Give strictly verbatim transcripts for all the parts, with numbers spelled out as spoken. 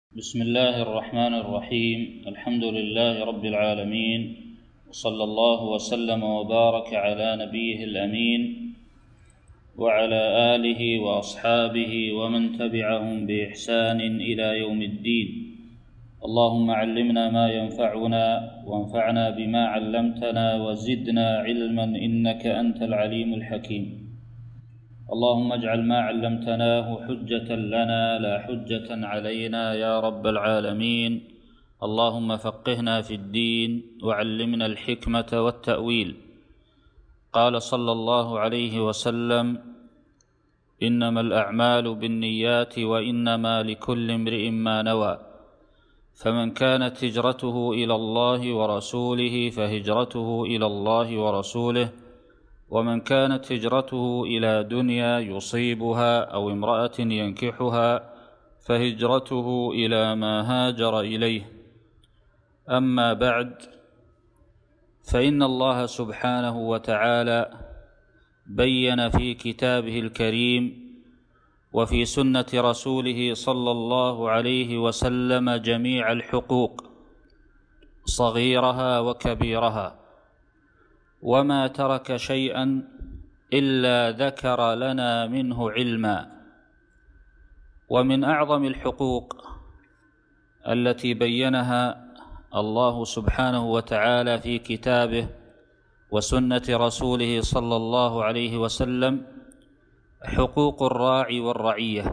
بسم الله الرحمن الرحيم. الحمد لله رب العالمين، وصلى الله وسلم وبارك على نبيه الأمين وعلى آله وأصحابه ومن تبعهم بإحسان إلى يوم الدين. اللهم علمنا ما ينفعنا وانفعنا بما علمتنا وزدنا علما إنك أنت العليم الحكيم. اللهم اجعل ما علمتناه حجة لنا لا حجة علينا يا رب العالمين. اللهم فقهنا في الدين وعلمنا الحكمة والتأويل. قال صلى الله عليه وسلم: إنما الأعمال بالنيات وإنما لكل امرئ ما نوى، فمن كانت هجرته إلى الله ورسوله فهجرته إلى الله ورسوله، ومن كانت هجرته إلى دنيا يصيبها أو امرأة ينكحها فهجرته إلى ما هاجر إليه. أما بعد، فإن الله سبحانه وتعالى بين في كتابه الكريم وفي سنة رسوله صلى الله عليه وسلم جميع الحقوق صغيرها وكبيرها، وما ترك شيئا إلا ذكر لنا منه علما. ومن أعظم الحقوق التي بينها الله سبحانه وتعالى في كتابه وسنة رسوله صلى الله عليه وسلم حقوق الراعي والرعية،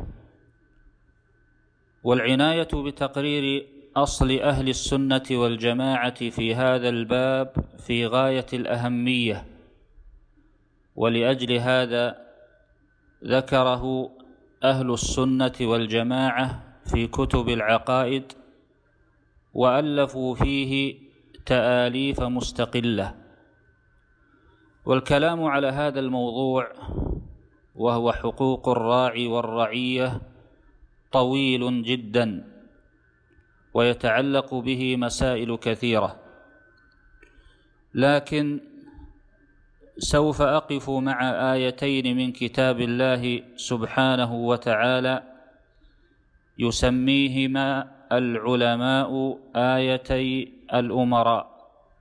والعناية بتقرير أصل أهل السنة والجماعة في هذا الباب في غاية الأهمية، ولأجل هذا ذكره أهل السنة والجماعة في كتب العقائد، وألفوا فيه تآليف مستقلة. والكلام على هذا الموضوع وهو حقوق الراعي والرعية طويل جدا، ويتعلق به مسائل كثيرة، لكن سوف أقف مع آيتين من كتاب الله سبحانه وتعالى يسميهما العلماء آيتي الأمراء،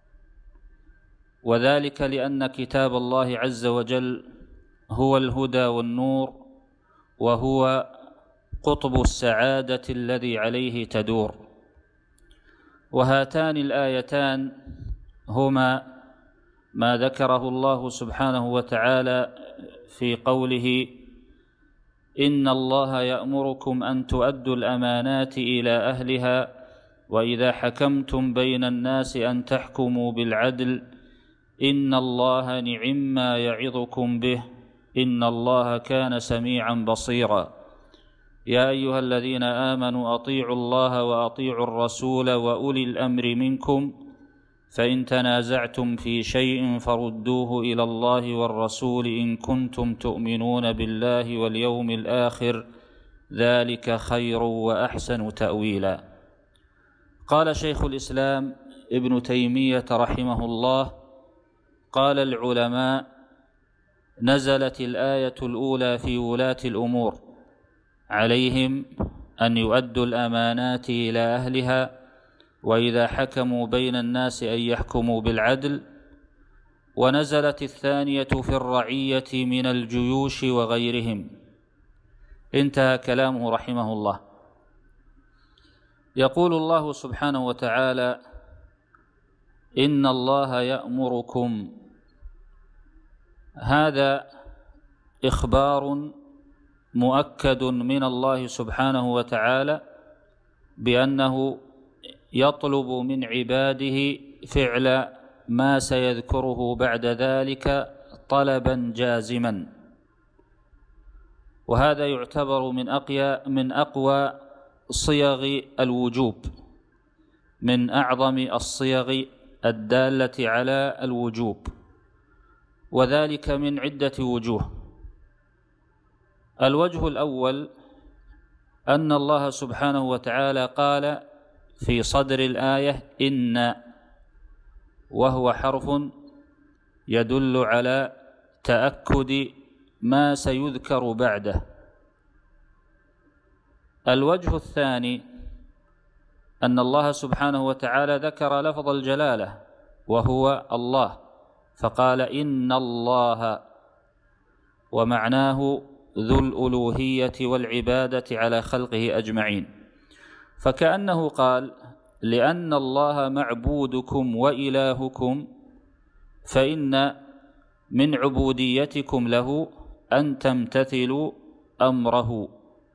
وذلك لأن كتاب الله عز وجل هو الهدى والنور، وهو قطب السعادة الذي عليه تدور. وهاتان الآيتان هما ما ذكره الله سبحانه وتعالى في قوله: إن الله يأمركم أن تؤدوا الأمانات إلى أهلها وإذا حكمتم بين الناس أن تحكموا بالعدل إن الله نعما يعظكم به إن الله كان سميعا بصيرا. يا أيها الذين آمنوا أطيعوا الله وأطيعوا الرسول وأولي الأمر منكم فإن تنازعتم في شيء فردوه إلى الله والرسول إن كنتم تؤمنون بالله واليوم الآخر ذلك خير وأحسن تأويلا. قال شيخ الإسلام ابن تيمية رحمه الله: قال العلماء: نزلت الآية الأولى في ولاة الأمور، عليهم أن يؤدوا الأمانات إلى أهلها وإذا حكموا بين الناس أن يحكموا بالعدل. ونزلت الثانية في الرعية من الجيوش وغيرهم. انتهى كلامه رحمه الله. يقول الله سبحانه وتعالى: إن الله يأمركم. هذا إخبار مؤكد من الله سبحانه وتعالى بأنه يطلب من عباده فعل ما سيذكره بعد ذلك طلبا جازما، وهذا يعتبر من أقوى من أقوى صيغ الوجوب، من أعظم الصيغ الدالة على الوجوب، وذلك من عدة وجوه. الوجه الأول أن الله سبحانه وتعالى قال في صدر الآية إن، وهو حرف يدل على تأكد ما سيذكر بعده. الوجه الثاني أن الله سبحانه وتعالى ذكر لفظ الجلالة وهو الله، فقال إن الله، ومعناه ذو الألوهية والعبادة على خلقه أجمعين، فكأنه قال لأن الله معبودكم وإلهكم فإن من عبوديتكم له أن تمتثلوا أمره.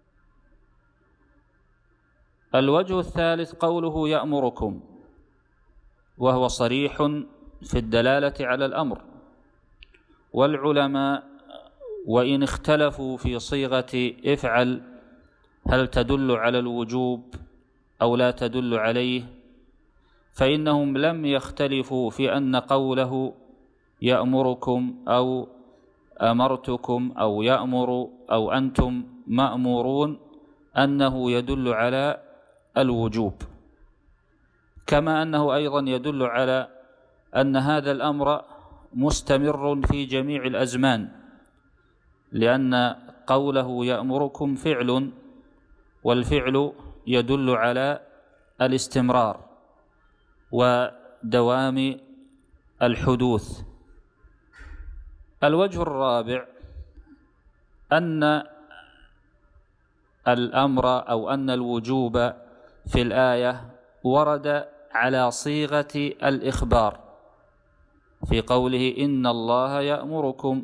الوجه الثالث قوله يأمركم، وهو صريح في الدلالة على الأمر، والعلماء وإن اختلفوا في صيغة افعل هل تدل على الوجوب أو لا تدل عليه، فإنهم لم يختلفوا في أن قوله يأمركم أو أمرتكم أو يأمر أو أنتم مأمورون أنه يدل على الوجوب، كما أنه أيضا يدل على أن هذا الأمر مستمر في جميع الأزمان، لأن قوله يأمركم فعل، والفعل يدل على الاستمرار ودوام الحدوث. الوجه الرابع أن الأمر أو أن الوجوب في الآية ورد على صيغة الإخبار في قوله إن الله يأمركم،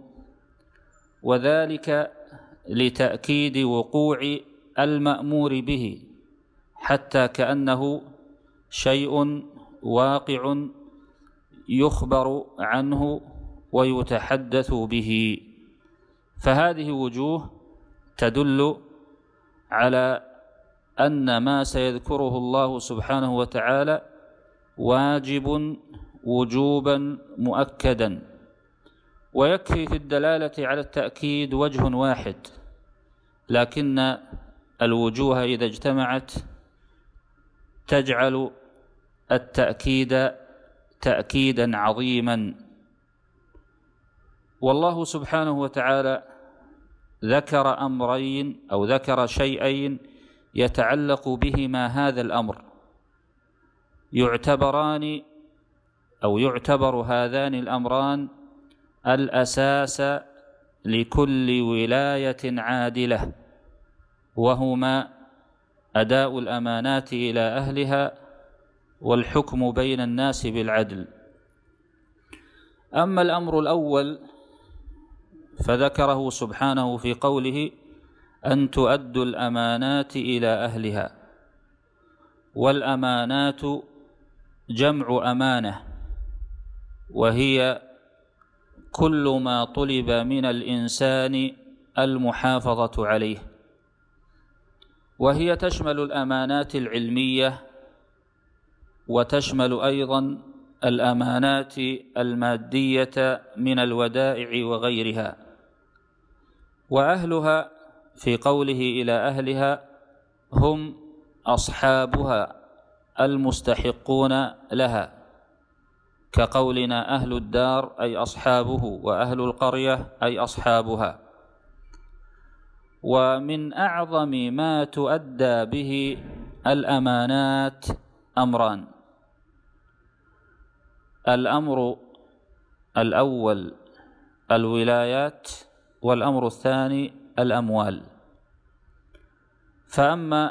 وذلك لتأكيد وقوع المأمور به، حتى كأنه شيء واقع يخبر عنه ويتحدث به. فهذه وجوه تدل على أن ما سيذكره الله سبحانه وتعالى واجب وجوبا مؤكدا، ويكفي في الدلالة على التأكيد وجه واحد، لكن الوجوه إذا اجتمعت تجعل التأكيد تأكيدا عظيما. والله سبحانه وتعالى ذكر أمرين أو ذكر شيئين يتعلق بهما هذا الأمر، يعتبران أو يعتبر هذان الأمران الأساس لكل ولاية عادلة، وهما أداء الأمانات إلى أهلها والحكم بين الناس بالعدل. أما الأمر الأول فذكره سبحانه في قوله أن تؤدوا الأمانات إلى أهلها، والأمانات جمع أمانة، وهي كل ما طلب من الإنسان المحافظة عليه، وهي تشمل الأمانات العلمية، وتشمل أيضا الأمانات المادية من الودائع وغيرها. وأهلها في قوله إلى أهلها هم أصحابها المستحقون لها، كقولنا أهل الدار أي أصحابه، وأهل القرية أي أصحابها. ومن أعظم ما تؤدى به الأمانات أمران: الأمر الأول الولايات، والأمر الثاني الأموال. فأما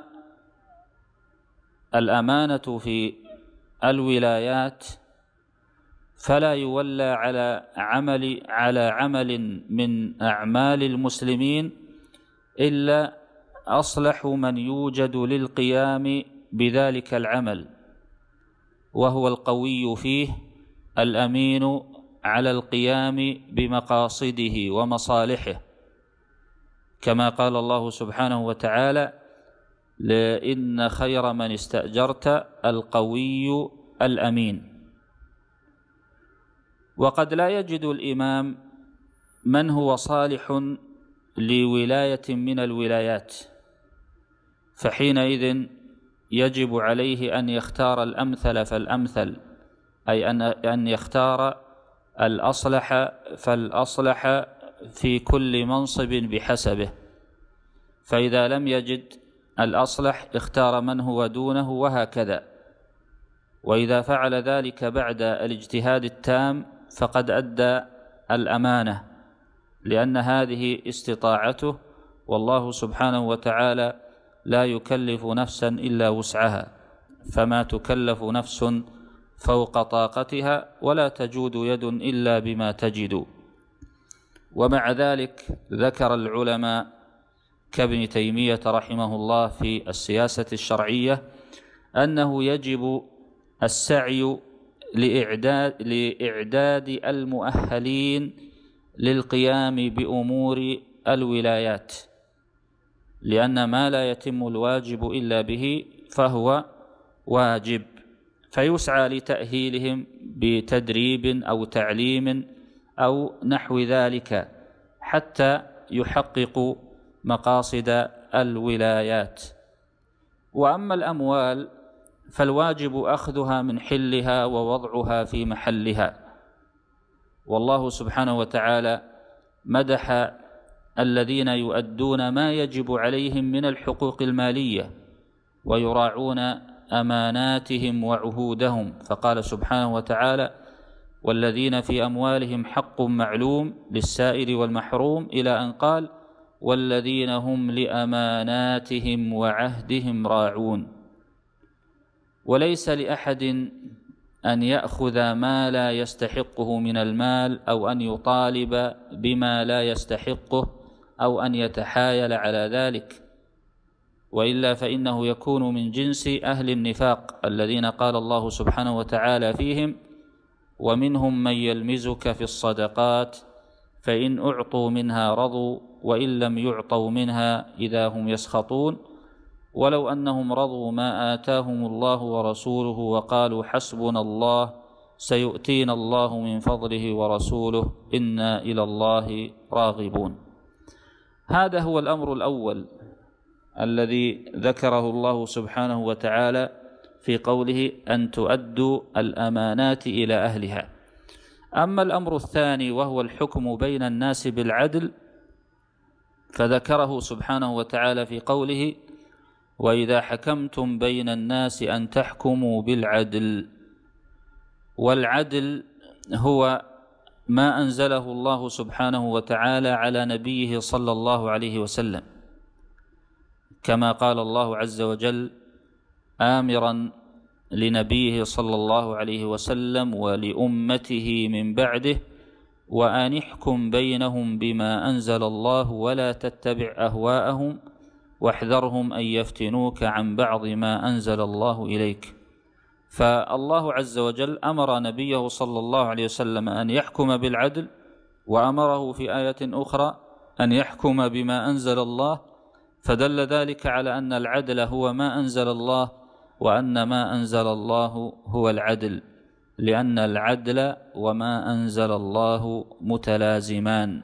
الأمانة في الولايات فلا يولى على عمل على عمل من أعمال المسلمين إلا أصلح من يوجد للقيام بذلك العمل، وهو القوي فيه الأمين على القيام بمقاصده ومصالحه، كما قال الله سبحانه وتعالى: لإن خير من استأجرت القوي الأمين. وقد لا يجد الإمام من هو صالح لولاية من الولايات، فحينئذ يجب عليه أن يختار الأمثل فالأمثل، أي أن يختار الأصلح فالأصلح في كل منصب بحسبه. فإذا لم يجد الأصلح اختار من هو دونه، وهكذا. وإذا فعل ذلك بعد الاجتهاد التام فقد أدى الأمانة، لأن هذه استطاعته، والله سبحانه وتعالى لا يكلف نفسا إلا وسعها، فما تكلف نفس فوق طاقتها، ولا تجود يد إلا بما تجد. ومع ذلك ذكر العلماء كابن تيمية رحمه الله في السياسة الشرعية أنه يجب السعي لإعداد, لإعداد المؤهلين للقيام بأمور الولايات، لأن ما لا يتم الواجب إلا به فهو واجب، فيسعى لتأهيلهم بتدريب أو تعليم أو نحو ذلك حتى يحققوا مقاصد الولايات. وأما الأموال فالواجب أخذها من حلها ووضعها في محلها، والله سبحانه وتعالى مدح الذين يؤدون ما يجب عليهم من الحقوق المالية ويراعون أماناتهم وعهودهم، فقال سبحانه وتعالى: والذين في أموالهم حق معلوم للسائل والمحروم، إلى أن قال: والذين هم لأماناتهم وعهدهم راعون. وليس لأحد أن يأخذ ما لا يستحقه من المال، أو أن يطالب بما لا يستحقه، أو أن يتحايل على ذلك، وإلا فإنه يكون من جنس أهل النفاق الذين قال الله سبحانه وتعالى فيهم: ومنهم من يلمزك في الصدقات فإن أعطوا منها رضوا وإن لم يعطوا منها إذا هم يسخطون ولو أنهم رضوا ما آتاهم الله ورسوله وقالوا حسبنا الله سيؤتينا الله من فضله ورسوله إنا إلى الله راغبون. هذا هو الأمر الأول الذي ذكره الله سبحانه وتعالى في قوله أن تؤدوا الأمانات إلى أهلها. أما الأمر الثاني وهو الحكم بين الناس بالعدل، فذكره سبحانه وتعالى في قوله: وإذا حكمتم بين الناس أن تحكموا بالعدل. والعدل هو ما أنزله الله سبحانه وتعالى على نبيه صلى الله عليه وسلم، كما قال الله عز وجل آمرا لنبيه صلى الله عليه وسلم ولأمته من بعده: وأن احكم بينهم بما أنزل الله ولا تتبع أهواءهم واحذرهم أن يفتنوك عن بعض ما أنزل الله إليك. فالله عز وجل أمر نبيه صلى الله عليه وسلم أن يحكم بالعدل، وأمره في آية أخرى أن يحكم بما أنزل الله، فدل ذلك على أن العدل هو ما أنزل الله، وأن ما أنزل الله هو العدل، لأن العدل وما أنزل الله متلازمان.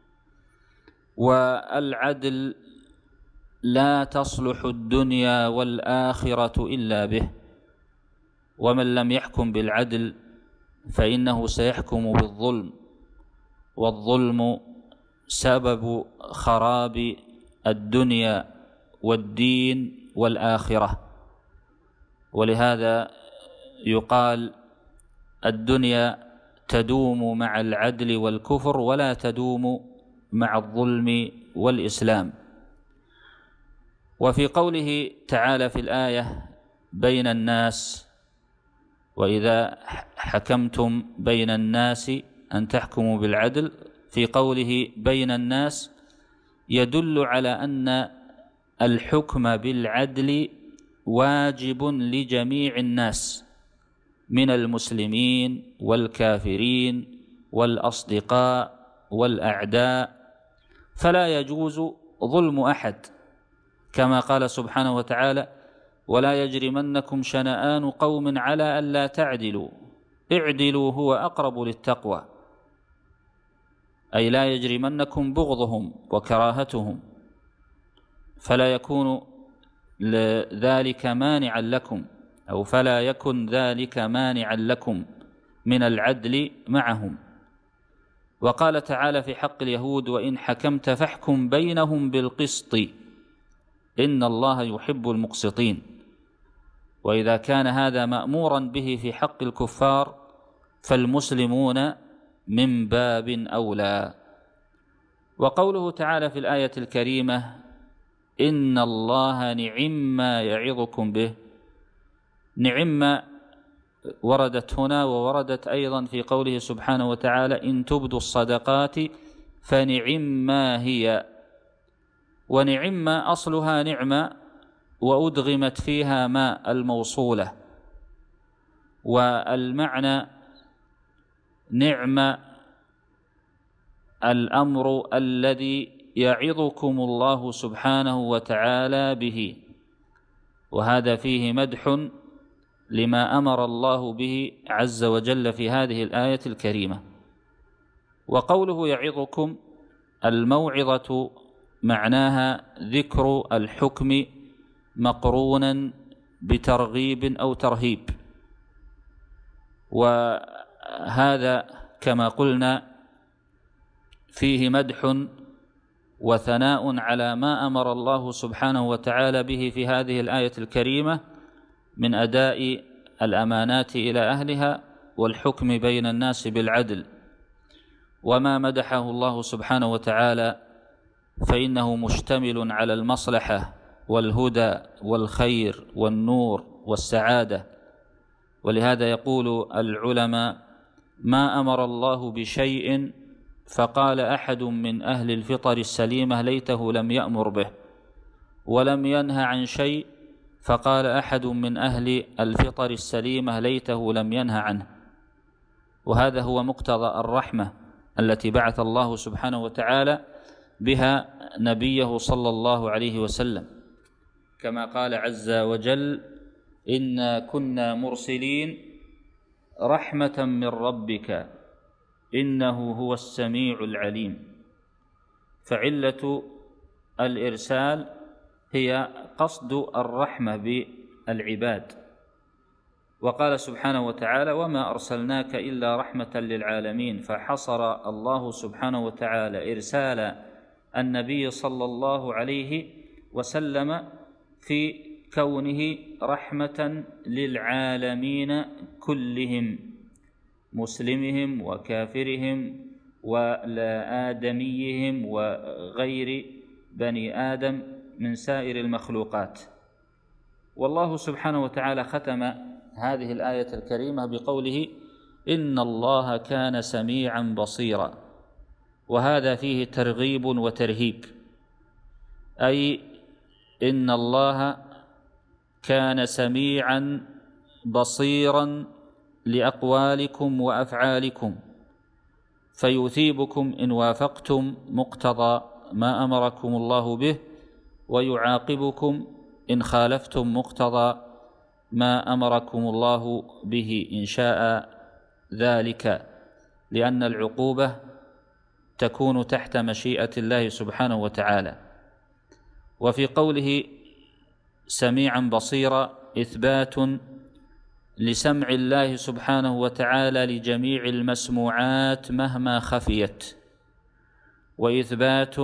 والعدل لا تصلح الدنيا والآخرة إلا به، ومن لم يحكم بالعدل فإنه سيحكم بالظلم، والظلم سبب خراب الدنيا والدين والآخرة. ولهذا يقال: الدنيا تدوم مع العدل والكفر ولا تدوم مع الظلم والإسلام. وفي قوله تعالى في الآية بين الناس: وإذا حكمتم بين الناس أن تحكموا بالعدل، في قوله بين الناس يدل على أن الحكم بالعدل واجب لجميع الناس من المسلمين والكافرين والأصدقاء والأعداء، فلا يجوز ظلم أحد، كما قال سبحانه وتعالى: ولا يجرمنكم شنآن قوم على ألا تعدلوا اعدلوا هو أقرب للتقوى، أي لا يجرمنكم بغضهم وكراهتهم، فلا يكون ذلك مانعا لكم، أو فلا يكن ذلك مانعا لكم من العدل معهم. وقال تعالى في حق اليهود: وإن حكمت فاحكم بينهم بالقسط. إن الله يحب المقسطين. وإذا كان هذا مأمورا به في حق الكفار فالمسلمون من باب أولى. وقوله تعالى في الآية الكريمة إن الله نعم ما يعظكم به، نعم وردت هنا ووردت أيضا في قوله سبحانه وتعالى إن تبدوا الصدقات فنعم ما هي. ونعم أصلها نعمة وأدغمت فيها ما الموصولة، والمعنى نعم الأمر الذي يعظكم الله سبحانه وتعالى به، وهذا فيه مدح لما أمر الله به عز وجل في هذه الآية الكريمة. وقوله يعظكم، الموعظة معناها ذكر الحكم مقرونا بترغيب أو ترهيب، وهذا كما قلنا فيه مدح وثناء على ما أمر الله سبحانه وتعالى به في هذه الآية الكريمة من أداء الأمانات إلى أهلها والحكم بين الناس بالعدل. وما مدحه الله سبحانه وتعالى فإنه مشتمل على المصلحة والهدى والخير والنور والسعادة. ولهذا يقول العلماء ما أمر الله بشيء فقال أحد من أهل الفطر السليمة ليته لم يأمر به، ولم ينهى عن شيء فقال أحد من أهل الفطر السليمة ليته لم ينهى عنه. وهذا هو مقتضى الرحمة التي بعث الله سبحانه وتعالى بها نبيه صلى الله عليه وسلم، كما قال عز وجل إنا كنا مرسلين رحمة من ربك إنه هو السميع العليم. فعلة الإرسال هي قصد الرحمة بالعباد. وقال سبحانه وتعالى وما أرسلناك إلا رحمة للعالمين، فحصر الله سبحانه وتعالى إرسال النبي صلى الله عليه وسلم في كونه رحمة للعالمين كلهم، مسلمهم وكافرهم ولا آدميهم وغير بني آدم من سائر المخلوقات. والله سبحانه وتعالى ختم هذه الآية الكريمة بقوله إن الله كان سميعا بصيرا، وهذا فيه ترغيب وترهيب، أي إن الله كان سميعا بصيرا لأقوالكم وأفعالكم فيثيبكم إن وافقتم مقتضى ما أمركم الله به، ويعاقبكم إن خالفتم مقتضى ما أمركم الله به إن شاء ذلك، لأن العقوبة تكون تحت مشيئة الله سبحانه وتعالى. وفي قوله سميعا بصيرا إثبات لسمع الله سبحانه وتعالى لجميع المسموعات مهما خفيت، وإثبات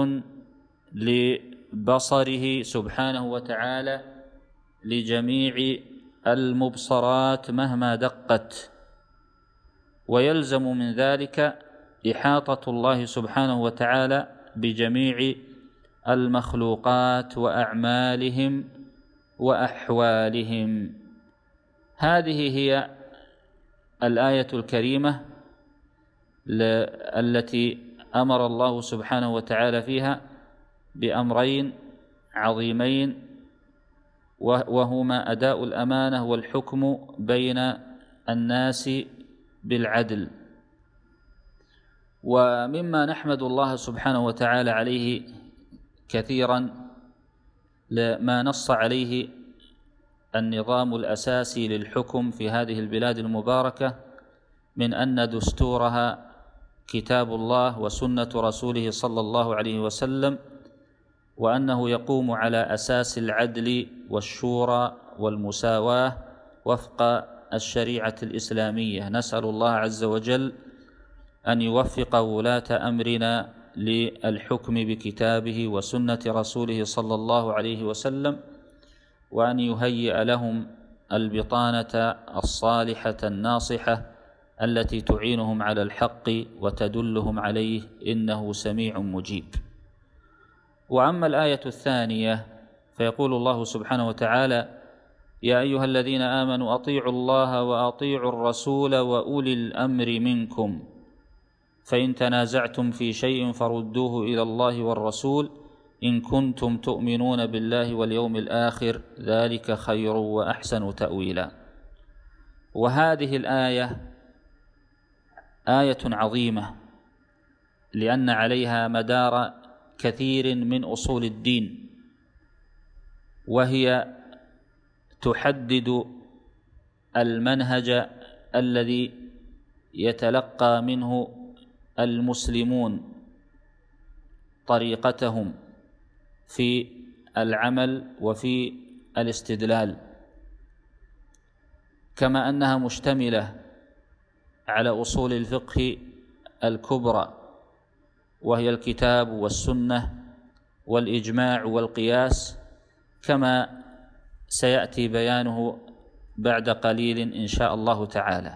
لبصره سبحانه وتعالى لجميع المبصرات مهما دقت. ويلزم من ذلك إحاطة الله سبحانه وتعالى بجميع المخلوقات وأعمالهم وأحوالهم. هذه هي الآية الكريمة التي أمر الله سبحانه وتعالى فيها بأمرين عظيمين، وهما أداء الأمانة والحكم بين الناس بالعدل. ومما نحمد الله سبحانه وتعالى عليه كثيرا لما نص عليه النظام الأساسي للحكم في هذه البلاد المباركة من أن دستورها كتاب الله وسنة رسوله صلى الله عليه وسلم، وأنه يقوم على أساس العدل والشورى والمساواة وفق الشريعة الإسلامية. نسأل الله عز وجل أن يوفق ولاة أمرنا للحكم بكتابه وسنة رسوله صلى الله عليه وسلم، وأن يهيئ لهم البطانة الصالحة الناصحة التي تعينهم على الحق وتدلهم عليه، إنه سميع مجيب. وأما الآية الثانية فيقول الله سبحانه وتعالى: يا أيها الذين آمنوا أطيعوا الله وأطيعوا الرسول وأولي الأمر منكم فإن تنازعتم في شيء فردوه إلى الله والرسول إن كنتم تؤمنون بالله واليوم الآخر ذلك خير وأحسن تأويلا. وهذه الآية آية عظيمة، لأن عليها مدار كثير من أصول الدين، وهي تحدد المنهج الذي يتلقى منه المسلمون طريقتهم في العمل وفي الاستدلال، كما أنها مشتملة على أصول الفقه الكبرى، وهي الكتاب والسنة والإجماع والقياس، كما سيأتي بيانه بعد قليل إن شاء الله تعالى.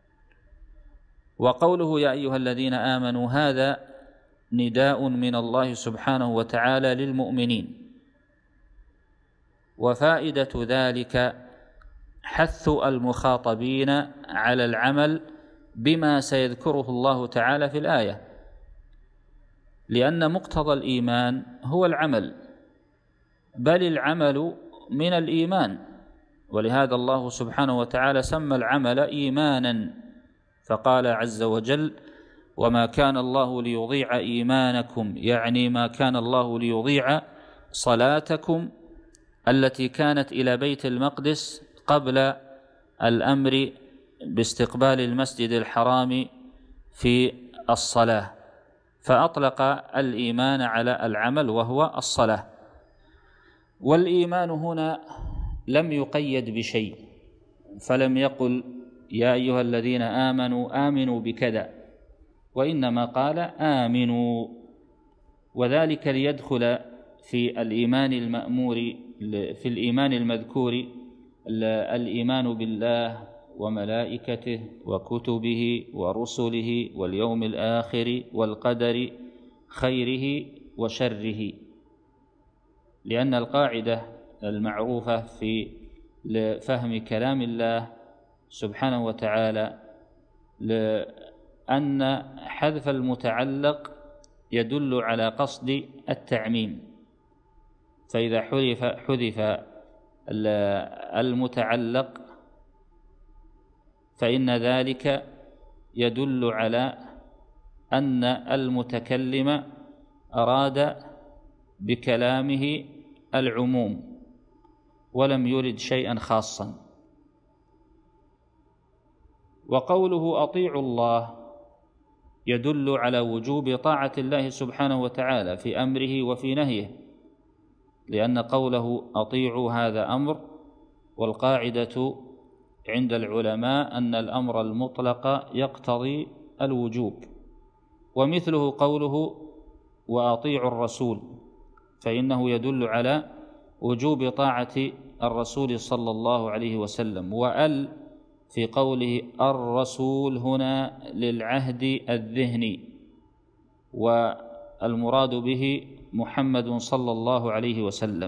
وقوله يا أيها الذين آمنوا هذا نداء من الله سبحانه وتعالى للمؤمنين، وفائدة ذلك حث المخاطبين على العمل بما سيذكره الله تعالى في الآية، لأن مقتضى الإيمان هو العمل، بل العمل من الإيمان، ولهذا الله سبحانه وتعالى سمى العمل إيمانا، فقال عز وجل: وما كان الله ليضيع إيمانكم، يعني ما كان الله ليضيع صلاتكم التي كانت إلى بيت المقدس قبل الأمر باستقبال المسجد الحرام في الصلاة، فأطلق الإيمان على العمل وهو الصلاة. والإيمان هنا لم يقيد بشيء، فلم يقل يا أيها الذين آمنوا آمنوا بكذا، وإنما قال آمنوا، وذلك ليدخل في الإيمان المأمور في الإيمان المذكور الإيمان بالله وملائكته وكتبه ورسله واليوم الآخر والقدر خيره وشره، لأن القاعدة المعروفة في فهم كلام الله سبحانه وتعالى أن حذف المتعلق يدل على قصد التعميم، فإذا حذف حذف المتعلق فإن ذلك يدل على أن المتكلم أراد بكلامه العموم ولم يرد شيئا خاصا. وقوله أطيعوا الله يدل على وجوب طاعة الله سبحانه وتعالى في أمره وفي نهيه، لأن قوله أطيعوا هذا أمر، والقاعدة عند العلماء أن الأمر المطلق يقتضي الوجوب، ومثله قوله وأطيعوا الرسول، فإنه يدل على وجوب طاعة الرسول صلى الله عليه وسلم. وأل في قوله الرسول هنا للعهد الذهني، والمراد به محمد صلى الله عليه وسلم.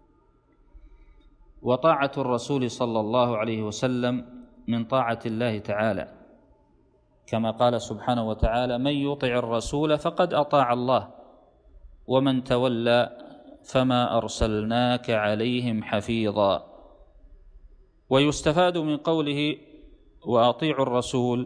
وطاعة الرسول صلى الله عليه وسلم من طاعة الله تعالى، كما قال سبحانه وتعالى: من يطع الرسول فقد أطاع الله ومن تولى فما أرسلناك عليهم حفيظا. ويستفاد من قوله وأطيعوا الرسول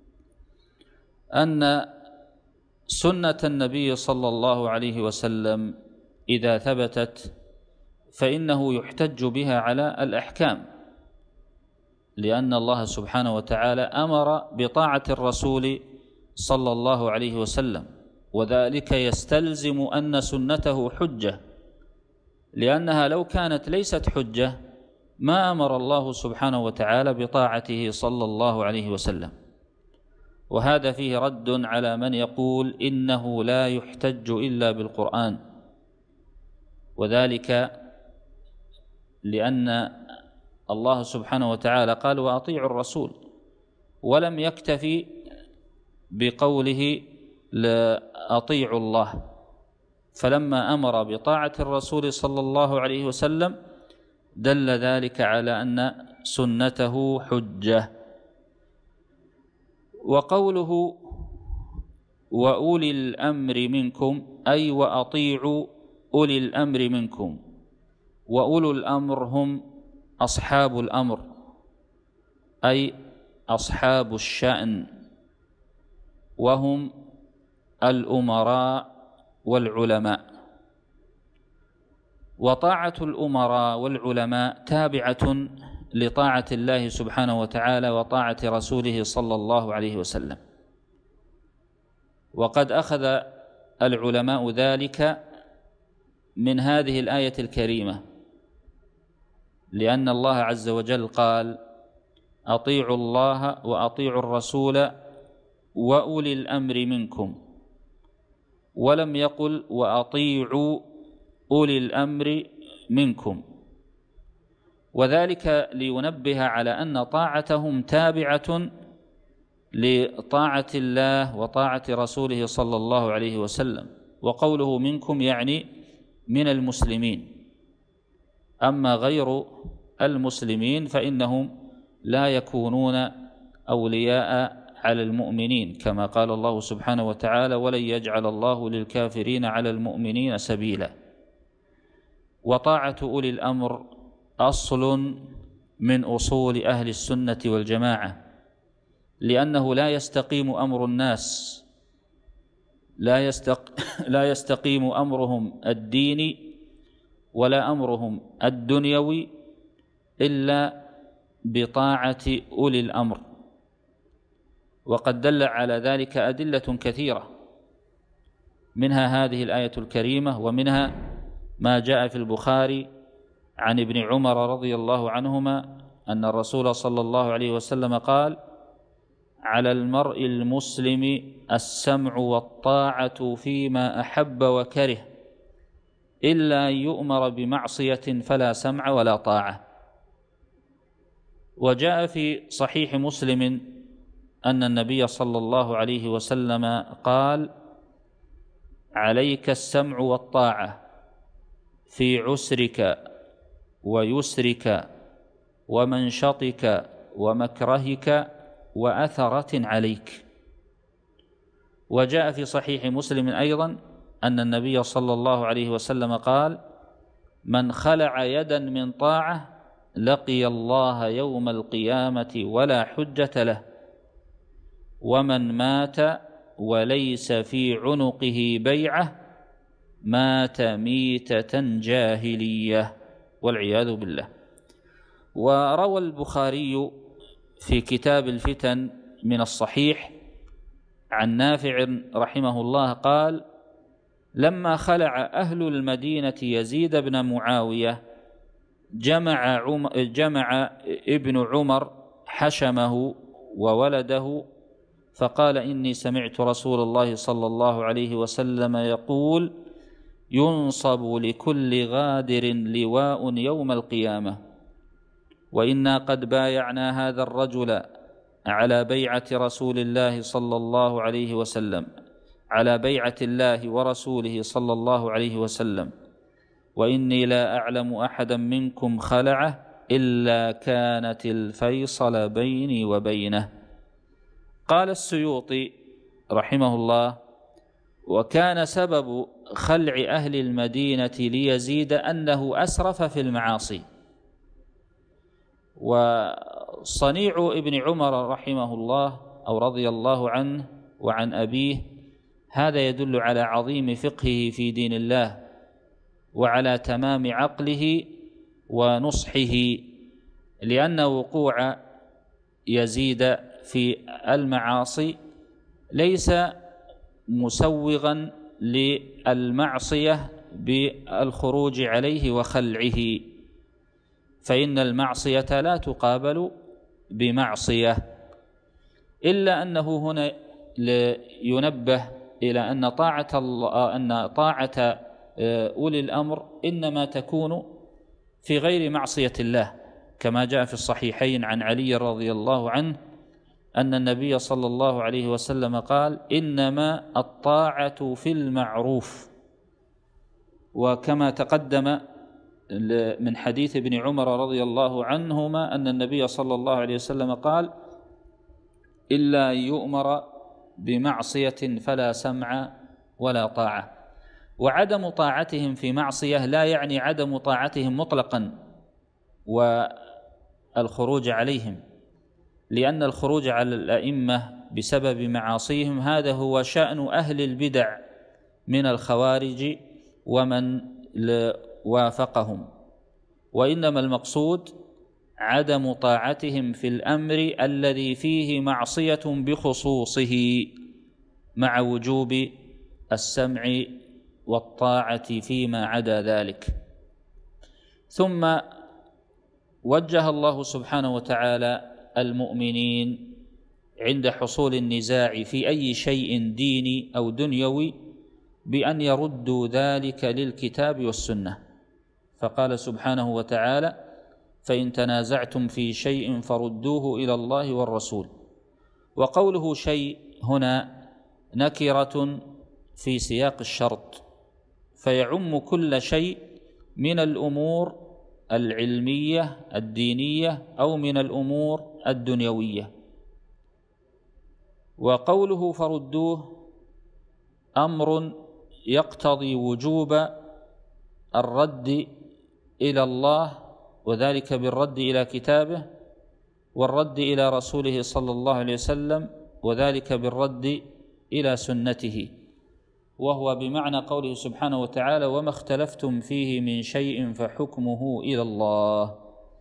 أن سنة النبي صلى الله عليه وسلم إذا ثبتت فإنه يحتج بها على الأحكام، لأن الله سبحانه وتعالى أمر بطاعة الرسول صلى الله عليه وسلم، وذلك يستلزم أن سنته حجة، لأنها لو كانت ليست حجة ما أمر الله سبحانه وتعالى بطاعته صلى الله عليه وسلم. وهذا فيه رد على من يقول إنه لا يحتج إلا بالقرآن، وذلك لأن الله سبحانه وتعالى قال وأطيعوا الرسول، ولم يكتفي بقوله لا أطيعوا الله، فلما أمر بطاعة الرسول صلى الله عليه وسلم دل ذلك على أن سنته حجة. وقوله وأولي الأمر منكم أي وأطيعوا أولي الأمر منكم، وأولو الأمر هم أصحاب الأمر أي أصحاب الشأن، وهم الأمراء والعلماء. وطاعة الأمراء والعلماء تابعة لطاعة الله سبحانه وتعالى وطاعة رسوله صلى الله عليه وسلم، وقد أخذ العلماء ذلك من هذه الآية الكريمة، لأن الله عز وجل قال أطيعوا الله وأطيعوا الرسول وأولي الأمر منكم، ولم يقل وأطيعوا أولي الأمر منكم، وذلك لينبه على أن طاعتهم تابعة لطاعة الله وطاعة رسوله صلى الله عليه وسلم. وقوله منكم يعني من المسلمين، أما غير المسلمين فإنهم لا يكونون أولياء على المؤمنين، كما قال الله سبحانه وتعالى ولن يجعل الله للكافرين على المؤمنين سبيلا. وطاعة أولي الأمر أصل من أصول أهل السنة والجماعة، لأنه لا يستقيم أمر الناس لا, يستق... لا يستقيم أمرهم الديني ولا أمرهم الدنيوي إلا بطاعة أولي الأمر، وقد دل على ذلك أدلة كثيرة، منها هذه الآية الكريمة، ومنها ما جاء في البخاري عن ابن عمر رضي الله عنهما أن الرسول صلى الله عليه وسلم قال على المرء المسلم السمع والطاعة فيما أحب وكره إلا أن يؤمر بمعصية فلا سمع ولا طاعة. وجاء في صحيح مسلم أن النبي صلى الله عليه وسلم قال عليك السمع والطاعة في عسرك ويسرك ومنشطك ومكرهك وأثرة عليك. وجاء في صحيح مسلم أيضا أن النبي صلى الله عليه وسلم قال من خلع يدا من طاعة لقي الله يوم القيامة ولا حجة له، ومن مات وليس في عنقه بيعة مات ميتة جاهلية والعياذ بالله. وروى البخاري في كتاب الفتن من الصحيح عن نافع رحمه الله قال لما خلع أهل المدينة يزيد بن معاوية جمع, عم جمع ابن عمر حشمه وولده فقال إني سمعت رسول الله صلى الله عليه وسلم يقول ينصب لكل غادر لواء يوم القيامة، وإنا قد بايعنا هذا الرجل على بيعة رسول الله صلى الله عليه وسلم على بيعة الله ورسوله صلى الله عليه وسلم، وإني لا أعلم أحدا منكم خلعه إلا كانت الفيصل بيني وبينه. قال السيوطي رحمه الله وكان سبب خلع أهل المدينة ليزيد أنه أسرف في المعاصي. وصنيع ابن عمر رحمه الله أو رضي الله عنه وعن أبيه هذا يدل على عظيم فقهه في دين الله وعلى تمام عقله ونصحه، لأن وقوع يزيد في المعاصي ليس مسوغا للمعصية بالخروج عليه وخلعه، فإن المعصية لا تقابل بمعصية، إلا أنه هنا ينبه إلى أن طاعة الله أن طاعة أولي الأمر إنما تكون في غير معصية الله، كما جاء في الصحيحين عن علي رضي الله عنه أن النبي صلى الله عليه وسلم قال: إنما الطاعة في المعروف. وكما تقدم من حديث ابن عمر رضي الله عنهما أن النبي صلى الله عليه وسلم قال: إلا يؤمر بمعصية فلا سمع ولا طاعة. وعدم طاعتهم في معصية لا يعني عدم طاعتهم مطلقا والخروج عليهم، لأن الخروج على الأئمة بسبب معاصيهم هذا هو شأن أهل البدع من الخوارج ومن وافقهم، وإنما المقصود عدم طاعتهم في الأمر الذي فيه معصية بخصوصه، مع وجوب السمع والطاعة فيما عدا ذلك. ثم وجه الله سبحانه وتعالى المؤمنين عند حصول النزاع في أي شيء ديني أو دنيوي بأن يردوا ذلك للكتاب والسنة، فقال سبحانه وتعالى: فإن تنازعتم في شيء فردوه إلى الله والرسول. وقوله شيء هنا نكرة في سياق الشرط، فيعم كل شيء من الأمور العلمية الدينية أو من الأمور الدنيوية. وقوله فردوه أمر يقتضي وجوب الرد إلى الله، وذلك بالرد إلى كتابه، والرد إلى رسوله صلى الله عليه وسلم، وذلك بالرد إلى سنته، وهو بمعنى قوله سبحانه وتعالى: وما اختلفتم فيه من شيء فحكمه إلى الله.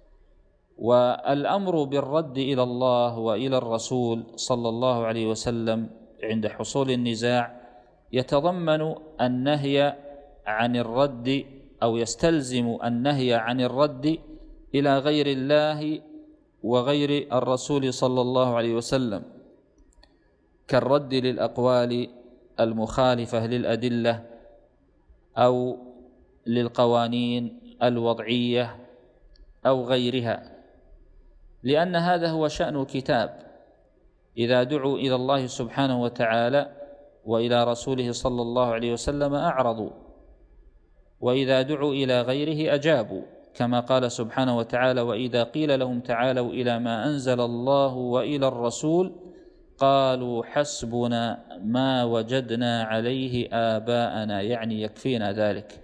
والأمر بالرد إلى الله وإلى الرسول صلى الله عليه وسلم عند حصول النزاع يتضمن النهي عن الرد، أو يستلزم النهي عن الرد إلى غير الله وغير الرسول صلى الله عليه وسلم، كالرد للأقوال المخالفة للأدلة أو للقوانين الوضعية أو غيرها، لأن هذا هو شأن الكتاب. إذا دعوا إلى الله سبحانه وتعالى وإلى رسوله صلى الله عليه وسلم أعرضوا، وإذا دعوا إلى غيره أجابوا، كما قال سبحانه وتعالى: وإذا قيل لهم تعالوا إلى ما أنزل الله وإلى الرسول قالوا حسبنا ما وجدنا عليه آباءنا، يعني يكفينا ذلك.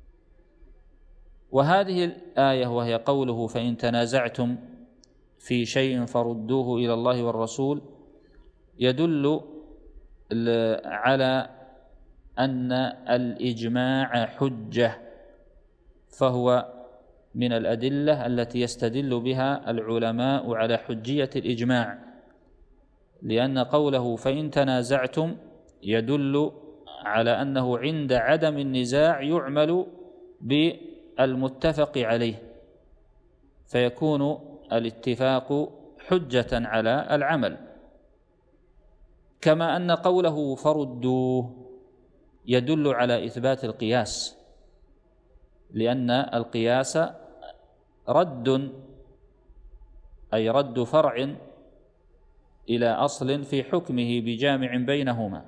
وهذه الآية وهي قوله: فإن تنازعتم في شيء فردوه إلى الله والرسول، يدل على أن الإجماع حجة، فهو من الأدلة التي يستدل بها العلماء على حجية الإجماع، لأن قوله فإن تنازعتم يدل على أنه عند عدم النزاع يعمل بالمتفق عليه، فيكون الاتفاق حجة على العمل. كما أن قوله فردوه يدل على إثبات القياس، لأن القياس رد، أي رد فرع إلى أصل في حكمه بجامع بينهما.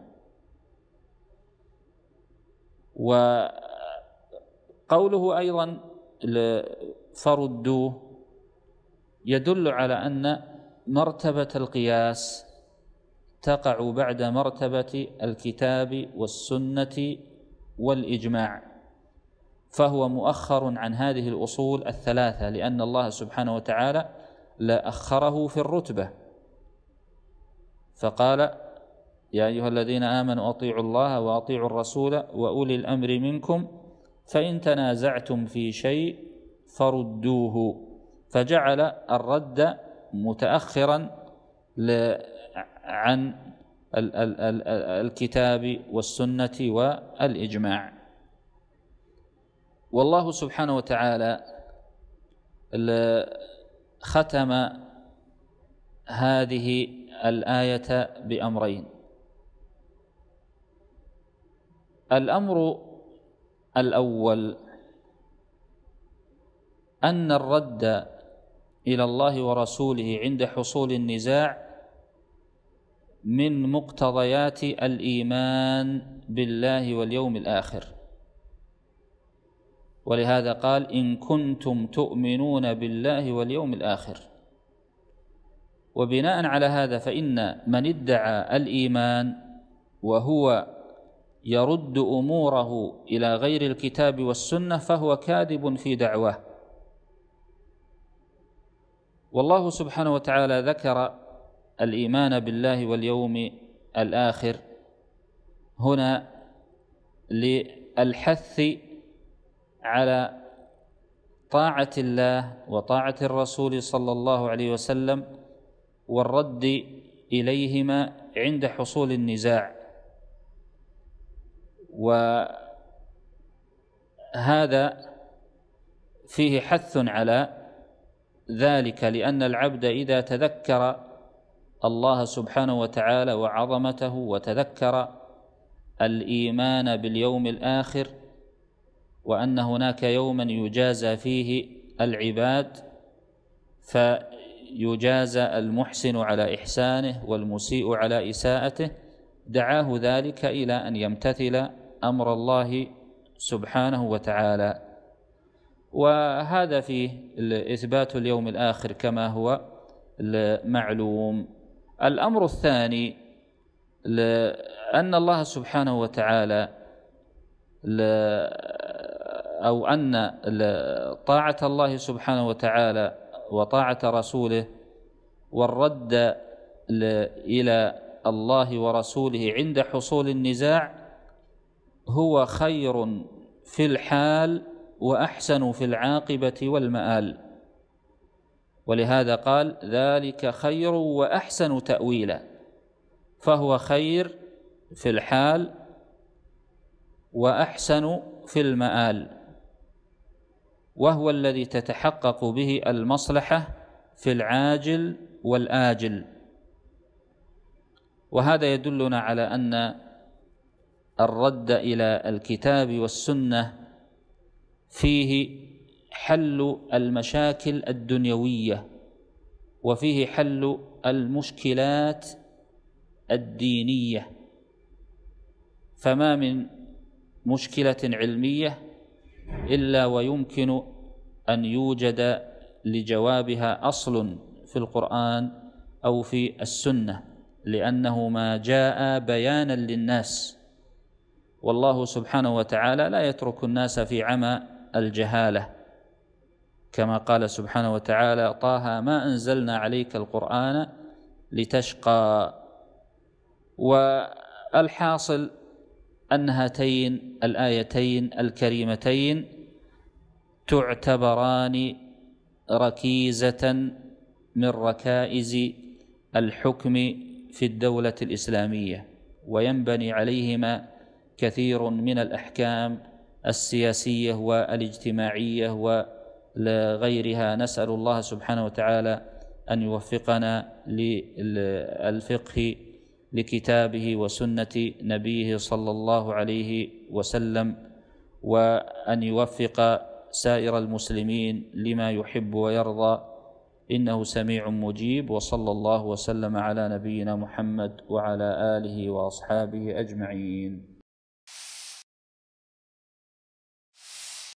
وقوله أيضا فردوه يدل على أن مرتبة القياس تقع بعد مرتبة الكتاب والسنة والإجماع، فهو مؤخر عن هذه الأصول الثلاثة، لأن الله سبحانه وتعالى لا أخره في الرتبة، فقال: يا أيها الذين آمنوا أطيعوا الله وأطيعوا الرسول وأولي الأمر منكم فإن تنازعتم في شيء فردوه، فجعل الرد متأخرا عن الكتاب والسنة والإجماع. والله سبحانه وتعالى ختم هذه الآية بأمرين. الأمر الأول أن الرد إلى الله ورسوله عند حصول النزاع من مقتضيات الإيمان بالله واليوم الآخر، ولهذا قال: إن كنتم تؤمنون بالله واليوم الآخر. وبناء على هذا فإن من ادعى الإيمان وهو يرد أموره إلى غير الكتاب والسنة فهو كاذب في دعواه. والله سبحانه وتعالى ذكر الإيمان بالله واليوم الآخر هنا للحث على طاعة الله وطاعة الرسول صلى الله عليه وسلم والرد إليهما عند حصول النزاع. وهذا فيه حث على ذلك، لأن العبد إذا تذكر الله سبحانه وتعالى وعظمته وتذكر الإيمان باليوم الآخر وأن هناك يوما يجازى فيه العباد، فيجازى المحسن على إحسانه والمسيء على إساءته، دعاه ذلك إلى أن يمتثل أمر الله سبحانه وتعالى. وهذا فيه إثبات اليوم الآخر كما هو المعلوم. الأمر الثاني أن الله سبحانه وتعالى أو أن طاعة الله سبحانه وتعالى وطاعة رسوله والرد إلى الله ورسوله عند حصول النزاع هو خير في الحال وأحسن في العاقبة والمآل، ولهذا قال: ذلك خير وأحسن تأويلا. فهو خير في الحال وأحسن في المآل، وهو الذي تتحقق به المصلحة في العاجل والآجل. وهذا يدلنا على أن الرد إلى الكتاب والسنة فيه حل المشاكل الدنيوية، وفيه حل المشكلات الدينية. فما من مشكلة علمية إلا ويمكن أن يوجد لجوابها أصل في القرآن أو في السنة، لأنه ما جاء بيانا للناس. والله سبحانه وتعالى لا يترك الناس في عمى الجهالة، كما قال سبحانه وتعالى: طه ما أنزلنا عليك القرآن لتشقى. والحاصل أن هاتين الآيتين الكريمتين تعتبران ركيزة من ركائز الحكم في الدولة الإسلامية، وينبني عليهما كثير من الأحكام السياسية والاجتماعية وغيرها. نسأل الله سبحانه وتعالى أن يوفقنا للفقه لكتابه وسنة نبيه صلى الله عليه وسلم، وأن يوفق سائر المسلمين لما يحب ويرضى، إنه سميع مجيب. وصلى الله وسلم على نبينا محمد وعلى آله وأصحابه أجمعين.